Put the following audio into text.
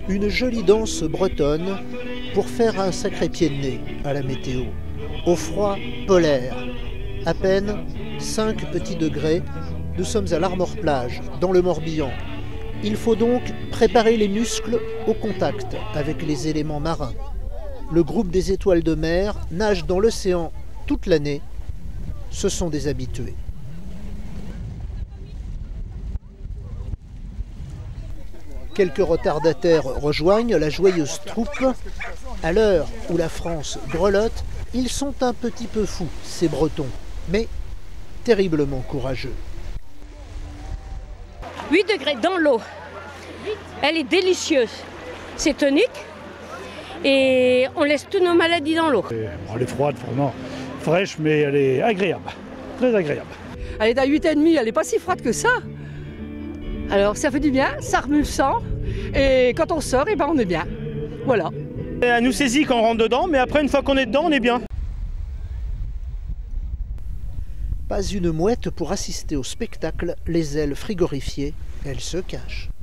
Une jolie danse bretonne pour faire un sacré pied de nez à la météo. Au froid polaire, à peine 5 petits degrés, nous sommes à l'Armor-Plage, dans le Morbihan. Il faut donc préparer les muscles au contact avec les éléments marins. Le groupe des Étoiles de mer nage dans l'océan toute l'année. Ce sont des habitués. Quelques retardataires rejoignent la joyeuse troupe. À l'heure où la France grelotte, ils sont un petit peu fous, ces Bretons, mais terriblement courageux. 8 degrés dans l'eau. Elle est délicieuse. C'est tonique. Et on laisse toutes nos maladies dans l'eau. Elle est froide, vraiment fraîche, mais elle est agréable. Très agréable. Elle est à 8,5, elle n'est pas si froide que ça. Alors ça fait du bien, ça remue le sang. Et quand on sort, eh ben, on est bien. Voilà. Elle nous saisit quand on rentre dedans, mais après, une fois qu'on est dedans, on est bien. Pas une mouette pour assister au spectacle, les ailes frigorifiées, elle se cache.